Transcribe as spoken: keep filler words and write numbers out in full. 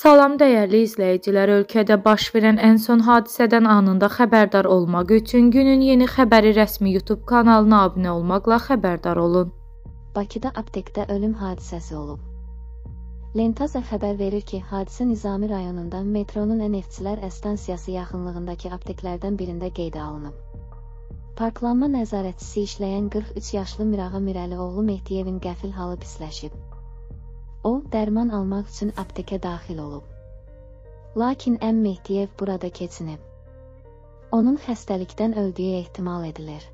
Salam dəyərli izləyicilər, ölkədə baş verən ən son hadisədən anında xəbərdar olmaq üçün günün yeni xəbəri rəsmi YouTube kanalına abunə olmaqla xəbərdar olun. Bakıda aptekdə ölüm hadisəsi olub. Lentaza xəbər verir ki, hadisə Nizami rayonunda metronun Neftçilər əstansiyası yaxınlığındakı apteklərdən birində qeydə alınıb. Parklanma nəzarətçisi işləyən qırx üç yaşlı Mirağa Mirəlioğlu Mehdiyevin qəfil halı pisləşib. O, dərman almaq üçün aptekə daxil olub. Lakin M. Mehdiyev burada keçinib. Onun xəstəlikdən öldüyü ehtimal edilir.